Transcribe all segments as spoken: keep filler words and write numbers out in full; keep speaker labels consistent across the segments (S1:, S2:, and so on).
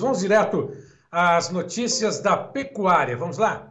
S1: Vamos direto às notícias da pecuária. Vamos lá?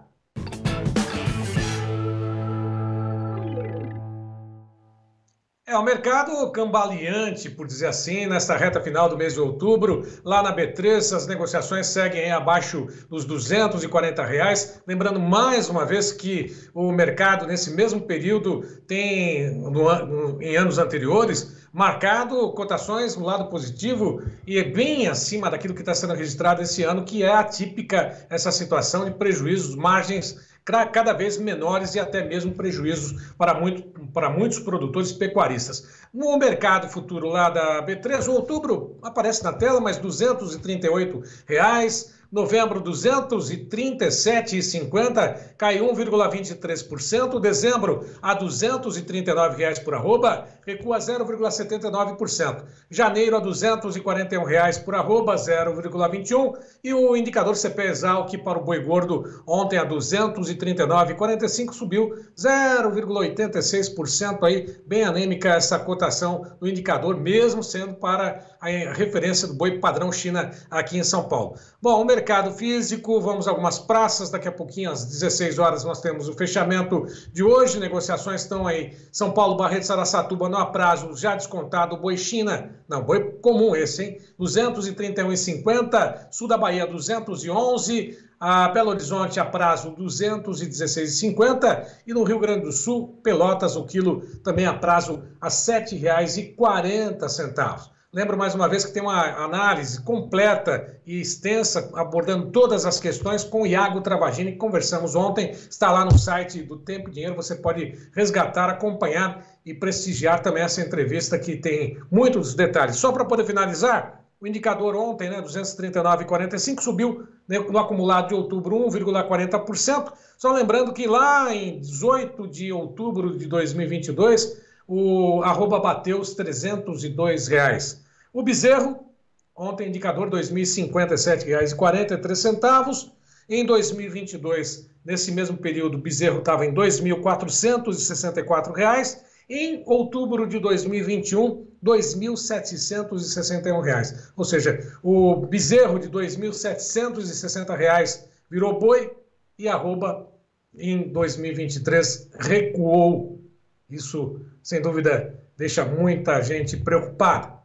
S1: É, o mercado cambaleante, por dizer assim, nesta reta final do mês de outubro, lá na B três, as negociações seguem aí abaixo dos duzentos e quarenta reais. Lembrando mais uma vez que o mercado, nesse mesmo período, tem, no, no, em anos anteriores, marcado cotações no lado positivo e é bem acima daquilo que está sendo registrado esse ano, que é atípica essa situação de prejuízos, margens cada vez menores e até mesmo prejuízos para, muito, para muitos produtores pecuaristas. No mercado futuro lá da B três, o outubro aparece na tela, mas duzentos e trinta e oito reais. Novembro, duzentos e trinta e sete reais e cinquenta centavos, cai um vírgula vinte e três por cento. Dezembro, a duzentos e trinta e nove reais por arroba, recua zero vírgula setenta e nove por cento. Janeiro, a duzentos e quarenta e um reais por arroba, zero vírgula vinte e um por cento. E o indicador C P Exalc para o boi gordo, ontem a duzentos e trinta e nove reais e quarenta e cinco centavos, subiu zero vírgula oitenta e seis por cento. Aí, bem anêmica essa cotação do indicador, mesmo sendo para a referência do boi padrão China aqui em São Paulo. Bom, o mercado físico, vamos a algumas praças, daqui a pouquinho às dezesseis horas nós temos o fechamento de hoje, negociações estão aí, São Paulo, Barretos, Araçatuba, no aprazo, já descontado, boi China, não, boi comum esse, hein, duzentos e trinta e um reais e cinquenta centavos, sul da Bahia duzentos e onze, a Belo Horizonte a prazo duzentos e dezesseis reais e cinquenta centavos e no Rio Grande do Sul, Pelotas, o quilo também a prazo a sete reais e quarenta centavos. Lembro mais uma vez que tem uma análise completa e extensa, abordando todas as questões com o Iago Travagini, que conversamos ontem, está lá no site do Tempo e Dinheiro, você pode resgatar, acompanhar e prestigiar também essa entrevista que tem muitos detalhes. Só para poder finalizar, o indicador ontem, né, duzentos e trinta e nove reais e quarenta e cinco centavos, subiu, né, no acumulado de outubro um vírgula quarenta por cento, só lembrando que lá em dezoito de outubro de dois mil e vinte e dois, o arroba bateu os trezentos e dois reais. O bezerro, ontem indicador dois mil e cinquenta e sete reais e quarenta e três centavos. Em dois mil e vinte e dois, nesse mesmo período, o bezerro estava em dois mil quatrocentos e sessenta e quatro reais. Em outubro de dois mil e vinte e um, dois mil setecentos e sessenta e um reais. Ou seja, o bezerro de dois mil setecentos e sessenta reais virou boi e arroba em dois mil e vinte e três recuou. Isso, sem dúvida, deixa muita gente preocupada.